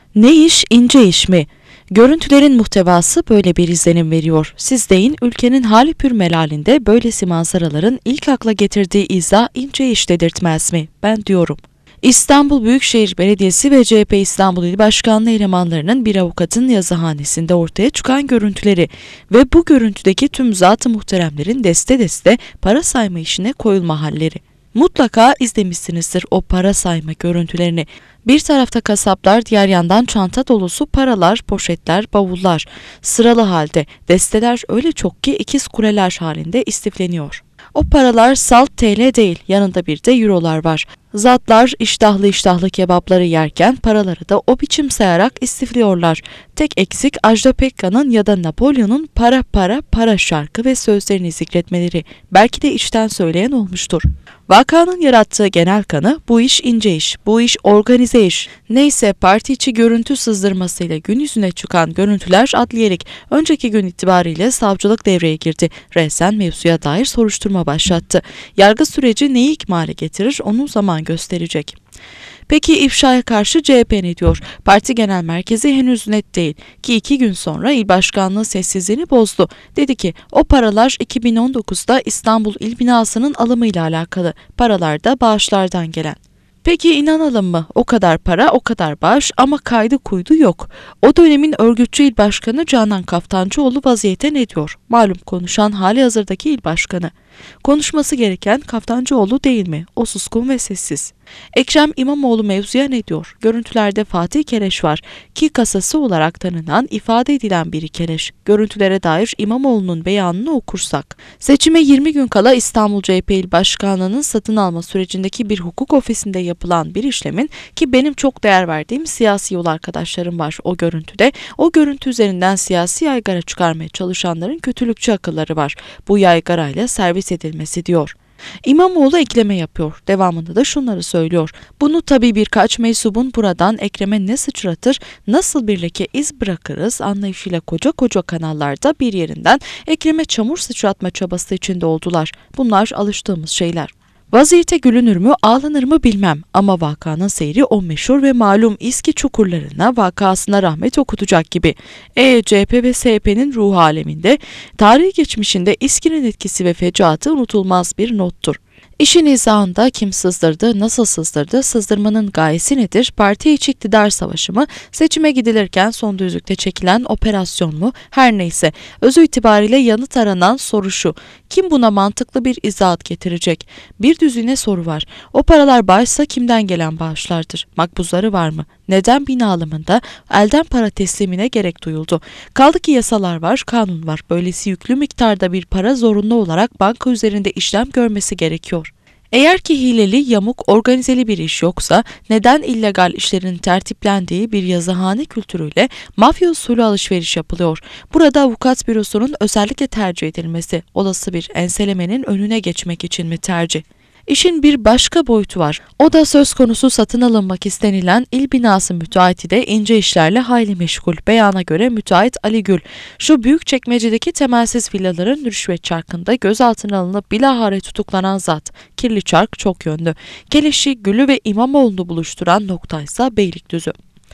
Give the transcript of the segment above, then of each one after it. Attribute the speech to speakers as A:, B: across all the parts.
A: Ne iş, ince iş mi? Görüntülerin muhtevası böyle bir izlenim veriyor. Siz deyin, ülkenin hali pür melalinde böylesi manzaraların ilk akla getirdiği izah ince iş dedirtmez mi? Ben diyorum. İstanbul Büyükşehir Belediyesi ve CHP İstanbul İl Başkanlığı elemanlarının bir avukatın yazıhanesinde ortaya çıkan görüntüleri ve bu görüntüdeki tüm zat-ı muhteremlerin deste deste para sayma işine koyulma halleri. Mutlaka izlemişsinizdir o para sayma görüntülerini. Bir tarafta kasaplar, diğer yandan çanta dolusu paralar, poşetler, bavullar. Sıralı halde desteler öyle çok ki ikiz kuleler halinde istifleniyor. O paralar salt TL değil, yanında bir de eurolar var. Zatlar iştahlı iştahlı kebapları yerken paraları da o biçim sayarak istifliyorlar. Tek eksik Ajda Pekkan'ın ya da Napolyon'un para para para şarkı ve sözlerini zikretmeleri. Belki de içten söyleyen olmuştur. Vakanın yarattığı genel kanı bu iş ince iş, bu iş organize iş. Neyse parti içi görüntü sızdırmasıyla gün yüzüne çıkan görüntüler adliyelik. Önceki gün itibariyle savcılık devreye girdi. Resen mevzuya dair soruşturma başlattı. Yargı süreci neyi ikmale getirir onu zaman gösterecek. Peki ifşaya karşı CHP ne diyor? Parti genel merkezi henüz net değil ki 2 gün sonra il başkanlığı sessizliğini bozdu. Dedi ki o paralar 2019'da İstanbul İl binasının alımıyla alakalı. Paralar da bağışlardan gelen. Peki inanalım mı? O kadar para, o kadar bağış ama kaydı kuydu yok. O dönemin örgütçü il başkanı Canan Kaftancıoğlu vaziyete ne diyor? Malum konuşan hali hazırdaki il başkanı. Konuşması gereken Kaftancıoğlu değil mi? O suskun ve sessiz. Ekrem İmamoğlu mevzuya ne diyor? Görüntülerde Fatih Keleş var ki kasası olarak tanınan, ifade edilen biri Keleş. Görüntülere dair İmamoğlu'nun beyanını okursak. Seçime 20 gün kala İstanbul CHP İl Başkanlığı'nın satın alma sürecindeki bir hukuk ofisinde yapılan bir işlemin ki benim çok değer verdiğim siyasi yol arkadaşlarım var o görüntüde. O görüntü üzerinden siyasi yaygara çıkarmaya çalışanların kötülükçü akılları var. Bu yaygarayla servis edilmesi diyor. İmamoğlu ekleme yapıyor. Devamında da şunları söylüyor. Bunu tabii birkaç mensubun buradan Ekrem'e ne sıçratır, nasıl bir leke iz bırakırız anlayışıyla koca koca kanallarda bir yerinden Ekrem'e çamur sıçratma çabası içinde oldular. Bunlar alıştığımız şeyler. Vaziyete gülünür mü, ağlanır mı bilmem ama vakanın seyri o meşhur ve malum İSKİ çukurlarına, vakasına rahmet okutacak gibi. CHP ve SHP'nin ruh aleminde, tarihi geçmişinde İSKİ'nin etkisi ve fecaatı unutulmaz bir nottur. İşin izahında kim sızdırdı, nasıl sızdırdı, sızdırmanın gayesi nedir, parti içi iktidar savaşı mı, seçime gidilirken son düzlükte çekilen operasyon mu, her neyse özü itibariyle yanıt aranan soru şu: kim buna mantıklı bir izahat getirecek? Bir düzine soru var. O paralar bağışsa kimden gelen bağışlardır? Makbuzları var mı? Neden bina alımında elden para teslimine gerek duyuldu? Kaldı ki yasalar var, kanun var. Böylesi yüklü miktarda bir para zorunlu olarak banka üzerinde işlem görmesi gerekiyor. Eğer ki hileli, yamuk, organizeli bir iş yoksa neden illegal işlerin tertiplendiği bir yazıhane kültürüyle mafya usulü alışveriş yapılıyor? Burada avukat bürosunun özellikle tercih edilmesi, olası bir enselemenin önüne geçmek için mi tercih? İşin bir başka boyutu var. O da söz konusu satın alınmak istenilen il binası müteahhiti de ince işlerle hayli meşgul. Beyana göre müteahhit Ali Gül, şu Büyükçekmece'deki temelsiz villaların rüşvet çarkında gözaltına alınıp bilahare tutuklanan zat. Kirli çark çok yönlü. Keleşi, Gül'ü ve İmamoğlu'nu buluşturan noktaysa Beylikdüzü.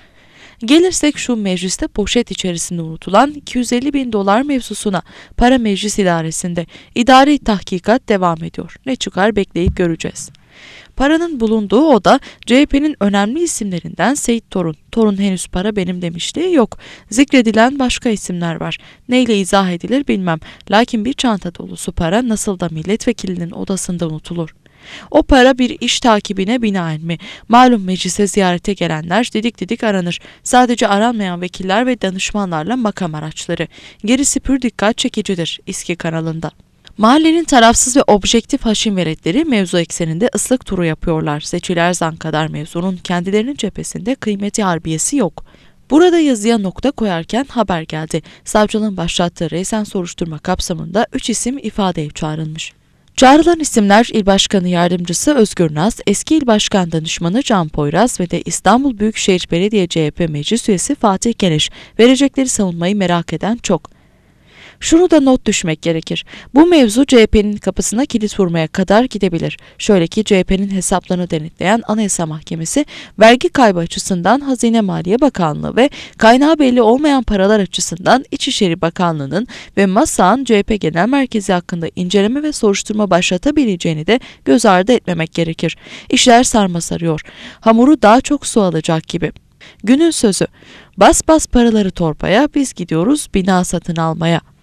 A: Gelirsek şu mecliste poşet içerisinde unutulan 250 bin dolar mevzusuna. Para Meclis İdaresi'nde idari tahkikat devam ediyor. Ne çıkar bekleyip göreceğiz. Paranın bulunduğu oda CHP'nin önemli isimlerinden Seyit Torun. Torun henüz para benim demişliği yok. Zikredilen başka isimler var. Neyle izah edilir bilmem. Lakin bir çanta dolusu para nasıl da milletvekilinin odasında unutulur? O para bir iş takibine binaen mi? Malum meclise ziyarete gelenler didik didik aranır. Sadece aranmayan vekiller ve danışmanlarla makam araçları. Gerisi pür dikkat çekicidir İSKİ kanalında. Mahallenin tarafsız ve objektif haşim veletleri mevzu ekseninde ıslık turu yapıyorlar. Seçil Erzan kadar mevzunun kendilerinin cephesinde kıymeti harbiyesi yok. Burada yazıya nokta koyarken haber geldi. Savcılığın başlattığı resen soruşturma kapsamında 3 isim ifadeye çağrılmış. Çağrılan isimler İl Başkanı Yardımcısı Özgür Naz, eski İl Başkan Danışmanı Can Poyraz ve de İstanbul Büyükşehir Belediye CHP Meclis Üyesi Fatih Keleş. Verecekleri savunmayı merak eden çok. Şunu da not düşmek gerekir. Bu mevzu CHP'nin kapısına kilit vurmaya kadar gidebilir. Şöyle ki CHP'nin hesaplarını denetleyen Anayasa Mahkemesi, vergi kaybı açısından Hazine Maliye Bakanlığı ve kaynağı belli olmayan paralar açısından İçişleri Bakanlığı'nın ve MASA'nın CHP Genel Merkezi hakkında inceleme ve soruşturma başlatabileceğini de göz ardı etmemek gerekir. İşler sarma sarıyor. Hamuru daha çok su alacak gibi. Günün sözü, bas bas paraları torpaya, biz gidiyoruz bina satın almaya.